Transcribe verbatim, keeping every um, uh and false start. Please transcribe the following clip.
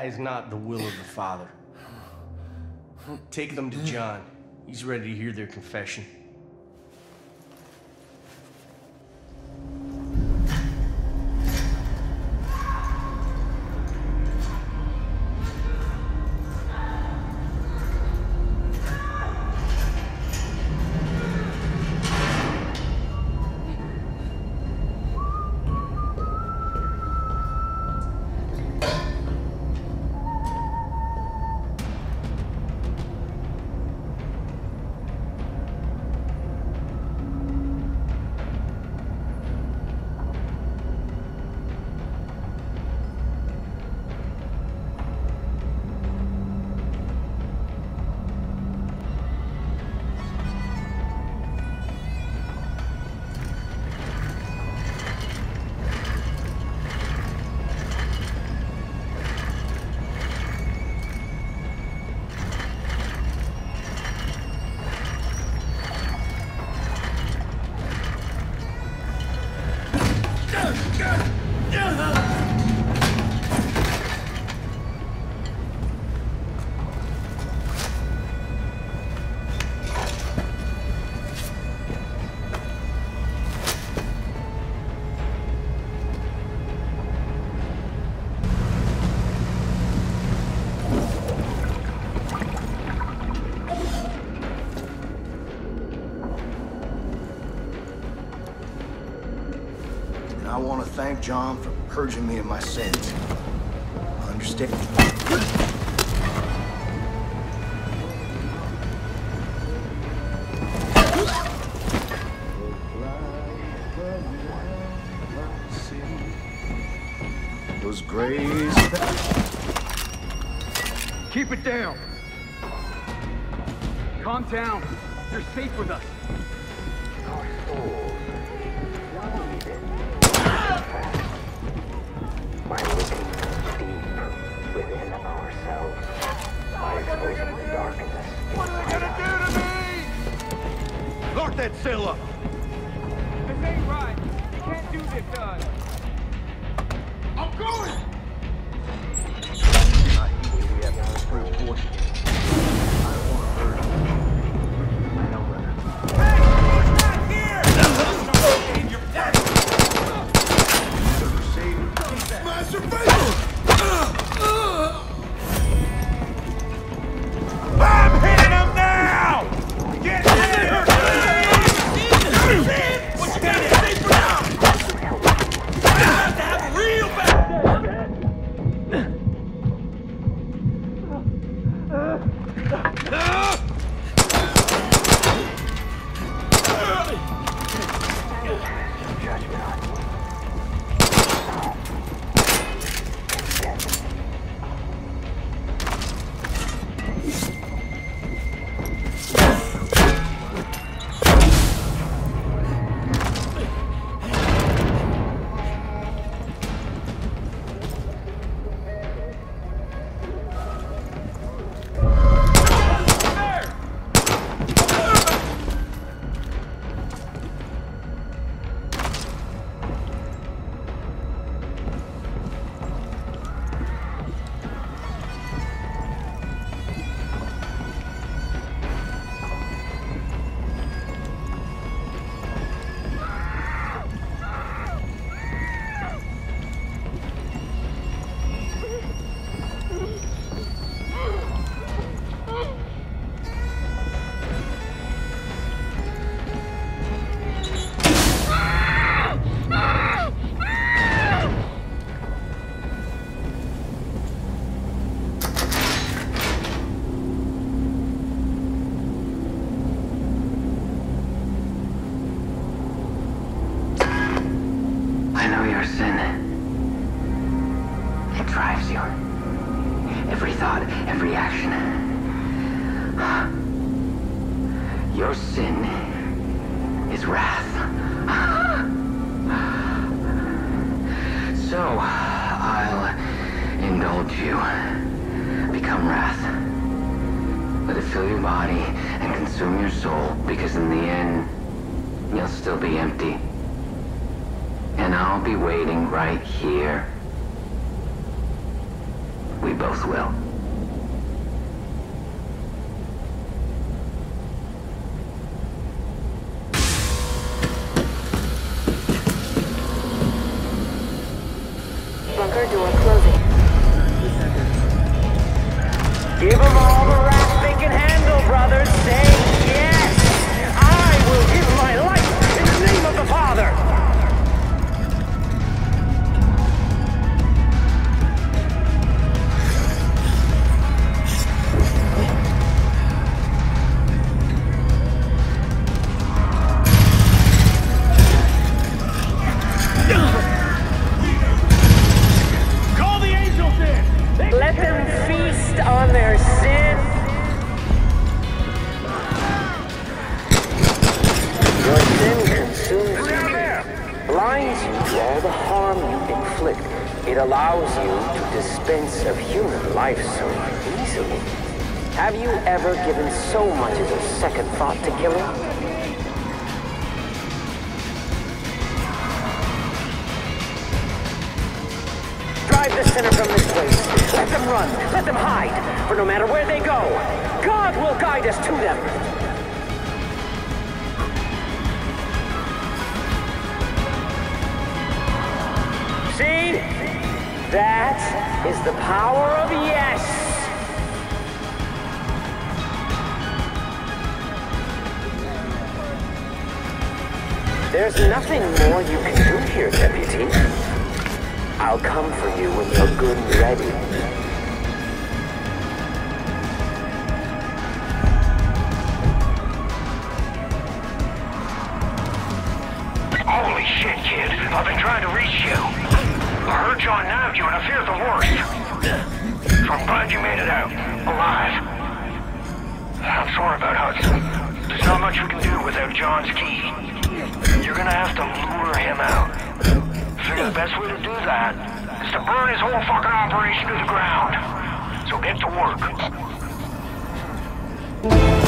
is not the will of the Father. Take them to John. He's ready to hear their confession. I want to thank John for purging me of my sins. I understand. Those grays. Keep it down. Calm down. You're safe with us. Our souls need it. By looking deep within ourselves, by exposing the darkness. What are they gonna do to me? Lock that cell up. This ain't right. You can't do this to us. I'm going. I hate we have no proof for it. I don't want to hurt him. I know better. Hey, he's not here! No, you're dead! My survivor! I'm hitting him now! Get in! What you gotta say for now? I have to have a real bad Judgment on you. I know your sin. It drives you. Every thought, every action. Your sin is wrath. So, I'll indulge you. Become wrath. Let it fill your body and consume your soul, because in the end, you'll still be empty. And I'll be waiting right here. we both will. Bunker door closing. Give them all the wrath they can handle, brothers. Say yes! I will give my life in the name of the Father! Call the angels in! Let them feast on their sin. Your sin consumes you, blinds you to all the harm you inflict. It allows you to dispense of human life so easily. Have you ever given so much as a second thought to killing? Drive the sinner from this place. Let them run. Let them hide. For no matter where they go, God will guide us to them. See? That is the power of yes. There's nothing more you can do here, Deputy. I'll come for you when you're good and ready. Holy shit, kid. I've been trying to reach you. I heard John nabbed you and I fear the worst. So I'm glad you made it out, alive. I'm sorry about Hudson. There's not much we can do without John's key. You're gonna have to lure him out. I figure the best way to do that is to burn his whole fucking operation to the ground. So get to work.